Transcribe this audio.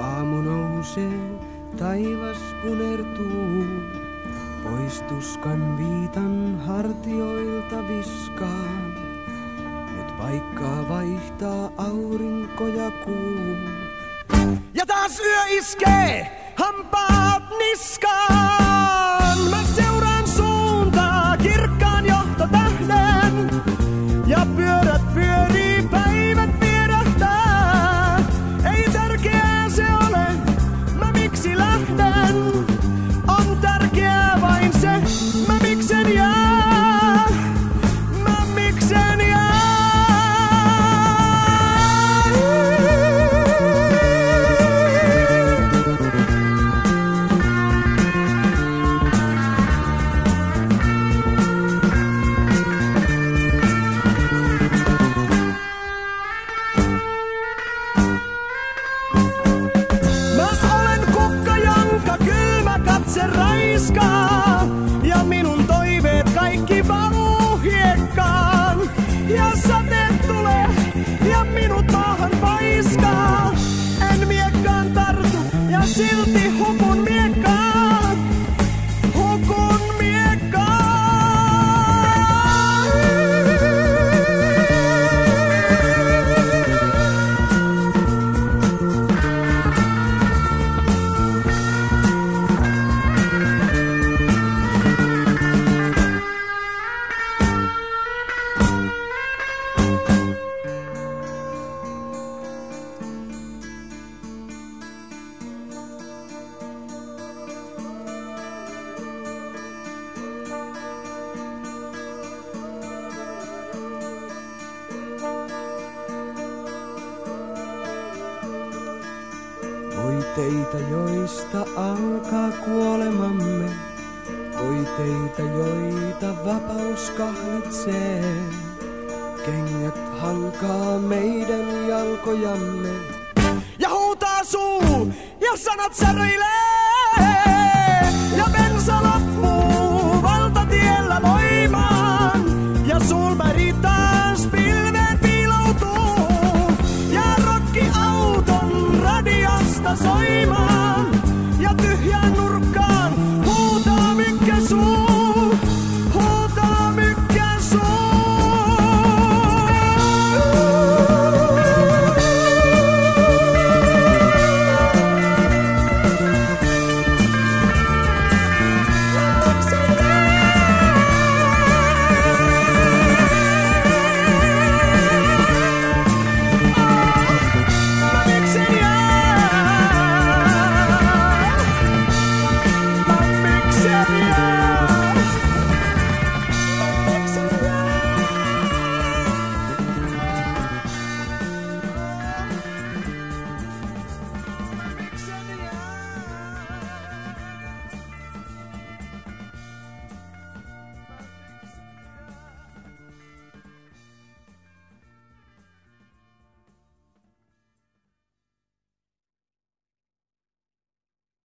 Aamu nousee, taivas punertuu. Pois tuskan viitan hartioilta viskaan. Nyt paikkaa vaihtaa aurinko ja kuu. Ja taas yö iskee, hampaat niskaan. Mä seuraan suuntaa kirkkaan johtotähden. Ja pyörät pyörii, päivät vierähtää. Ei tärkeää se ole, mä miksi lähden. On tärkeää vain se, mä miksen jää. Mä miksen jää. Se raiskaa ja minun toiveet kaikki valuu hiekkaan. Ja sateet tulee ja minut maahan paiskaa. En miekkaan tartu ja silti hukun miekkaan. Hukun miekkaan. Voi teitä, joista alkaa kuolemamme. Voi teitä, joita vapaus kahlitsee. Kengät halkaa meidän jalkojamme. Ja huutaa suu ja sanat säröilee. Ja bensa loppuu.